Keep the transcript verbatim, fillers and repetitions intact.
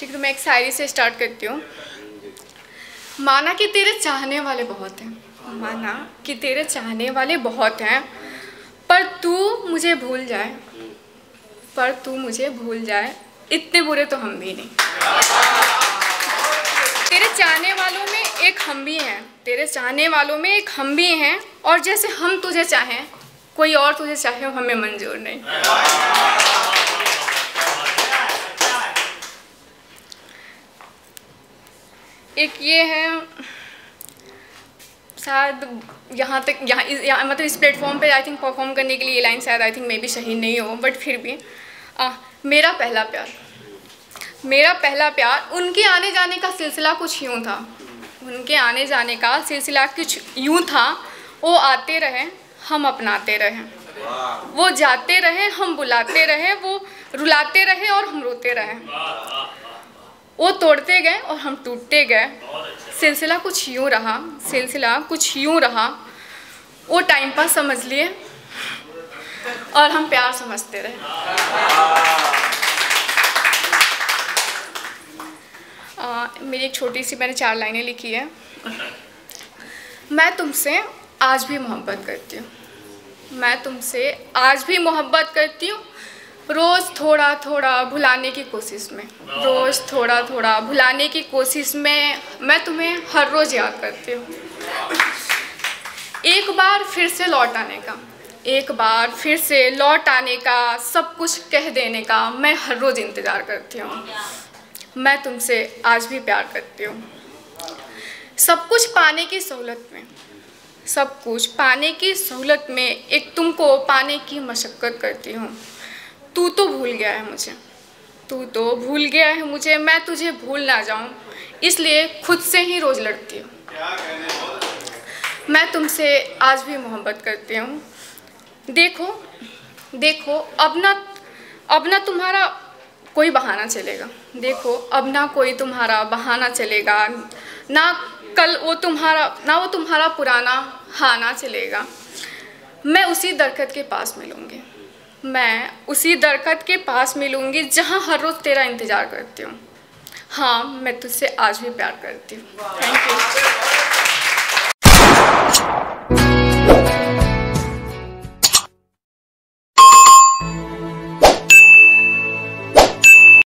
ठीक है, तो मैं एक शायरी से स्टार्ट करती हूँ। माना कि तेरे चाहने वाले बहुत हैं, माना कि तेरे चाहने वाले बहुत हैं, पर तू मुझे भूल जाए, पर तू मुझे भूल जाए, इतने बुरे तो हम भी नहीं। तेरे चाहने वालों में एक हम भी हैं, तेरे चाहने वालों में एक हम भी हैं, और जैसे हम तुझे चाहें कोई और तुझे चाहे हमें मंजूर नहीं। एक ये है, शायद यहाँ तक यहाँ यहाँ मतलब इस प्लेटफॉर्म पे आई थिंक परफॉर्म करने के लिए ये लाइन शायद आई थिंक मे भी सही नहीं हो, बट फिर भी आ, मेरा पहला प्यार, मेरा पहला प्यार, उनके आने जाने का सिलसिला कुछ यूँ था, उनके आने जाने का सिलसिला कुछ यूँ था। वो आते रहे हम अपनाते रहे, वो जाते रहे हम बुलाते रहे, वो रुलाते रहे और हम रोते रहे, वो तोड़ते गए और हम टूटते गए। सिलसिला कुछ यूँ रहा, सिलसिला कुछ यूँ रहा, वो टाइम पास समझ लिए और हम प्यार समझते रहे। आ, मेरी एक छोटी सी मैंने चार लाइनें लिखी है। मैं तुमसे आज भी मोहब्बत करती हूँ, मैं तुमसे आज भी मोहब्बत करती हूँ, रोज़ थोड़ा थोड़ा भुलाने की कोशिश में, रोज़ थोड़ा थोड़ा भुलाने की कोशिश में मैं तुम्हें हर रोज़ याद करती हूँ। एक बार फिर से लौट आने का, एक बार फिर से लौट आने का, सब कुछ कह देने का मैं हर रोज़ इंतज़ार करती हूँ। मैं तुमसे आज भी प्यार करती हूँ। सब कुछ पाने की सहूलत में, सब कुछ पाने की सहूलत में एक तुमको पाने की मशक्क़त करती हूँ। तू तो भूल गया है मुझे, तू तो भूल गया है मुझे, मैं तुझे भूल ना जाऊँ, इसलिए खुद से ही रोज़ लड़ती हूँ। मैं तुमसे आज भी मोहब्बत करती हूँ। देखो देखो अब ना अब ना तुम्हारा कोई बहाना चलेगा, देखो अब ना कोई तुम्हारा बहाना चलेगा, ना कल वो तुम्हारा ना वो तुम्हारा पुराना हाना चलेगा। मैं उसी दरख्त के पास मिलूँगी, मैं उसी दरख्त के पास मिलूँगी जहाँ हर रोज़ तेरा इंतज़ार करती हूँ। हाँ, मैं तुझसे आज भी प्यार करती हूँ। Thank you.